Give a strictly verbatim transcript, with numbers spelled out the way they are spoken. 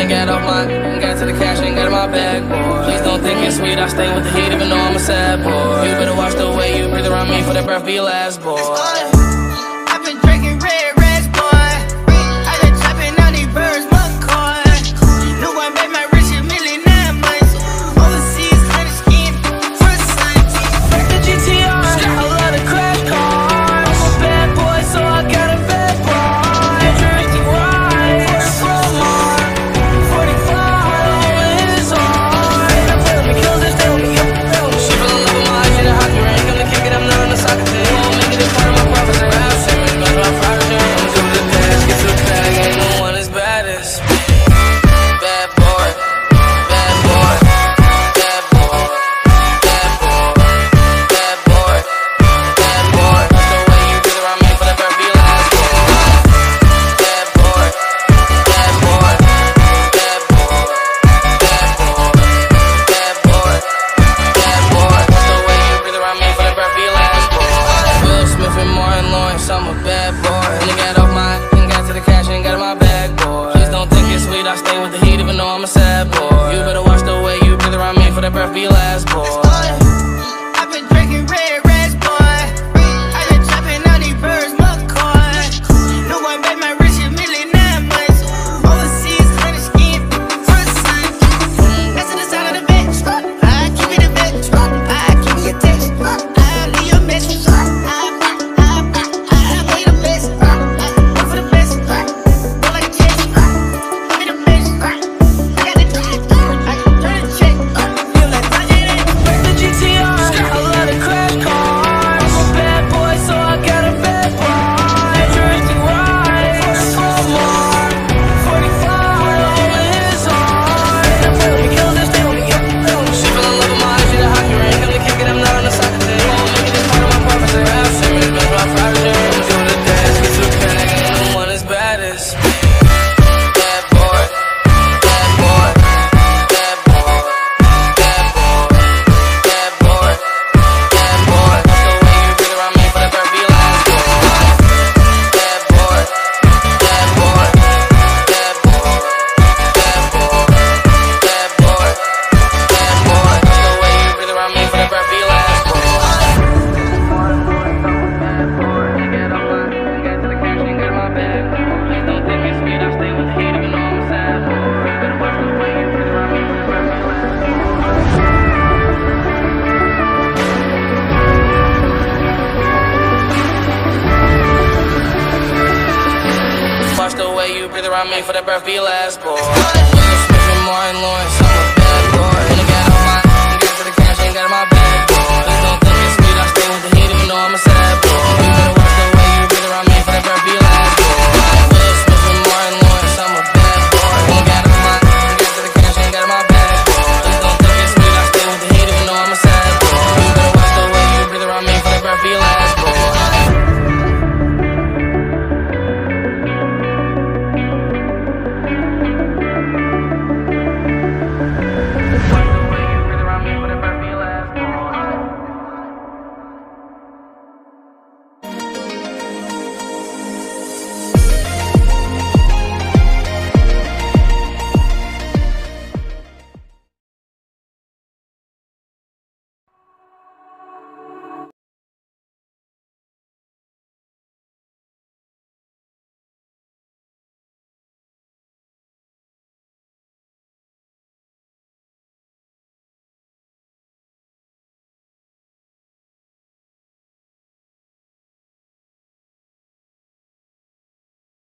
and got off my, and got to the cash and got in my bag, boy. Please don't think it's sweet, I stay with the heat even though I'm a sad boy. You better watch the way you breathe around me for that breath be your last, boy. I've been drinking red rats, boy. I've been trapping on these birds, McCoy. No one made my rich a million nine months. Overseas, kind of skin, first sun. The G T R, I love the crash cars. I'm a bad boy, so I got a bad boy. Drinking wine, slow more. forty-five over his arm. I play with me, kills this, stay with me, up, stay with me. She fell in love with my eyes, in a hockey ring. Come to kick it, I'm not on the soccer team. Won't make it a part of my profits, I have Simmons, but my private journey. I'm to the dash, get to the bag, ain't no one as bad as bad boy, bad boy, bad boy, bad boy, bad boy, bad boy. That's the way you breathe around me for the birth be your last, boy. Bad boy, bad boy, bad boy, bad boy, bad boy, bad boy. That's the way you breathe around me for the birth be your last, boy. Will Smith and Martin Lawrence, I'm a bad boy. And got off my, and got to the cash and got in my bag, boy. Please don't think it's sweet, I stay with the heat even though I'm a sad boy. You better watch the way you breathe around me for that breath be your last, boy. I've been drinking red rats, boy. I've been trapping on these birds, McCoy. No one made my rich a million nine months. Overseas, kind of skin, first sun. That's in the sound of the bitch. I keep me the bitch. I keep me a text. I leave your message. I, I, I, I, I play the best. I work for the best. Go like a check. Give me the best. I got the check. I can turn the check. Feel like budget it. The G T R. I love the crash cars. I'm a bad boy, so I got a bad boy. Drinking wine, slow more. forty-five over his arm. I play with me, kills this, stay with me, up, stay with me. She fell in love with my eyes, in a hockey ring. Come to kick it, I'm not on the soccer team. Won't make it a part of my profits, I have Simmons, but my private journey. I'm to the dash, get to the bag, ain't no one as bad as bad boy, bad boy, bad boy, bad boy, bad boy, bad boy. That's the way you breathe around me for that birth be your last, boy. Bad boy, bad boy, bad boy, bad boy, bad boy, bad boy. That's the way you breathe around me for that birth be your last, boy. Watch the way you breathe around me for that breath be your last, boy.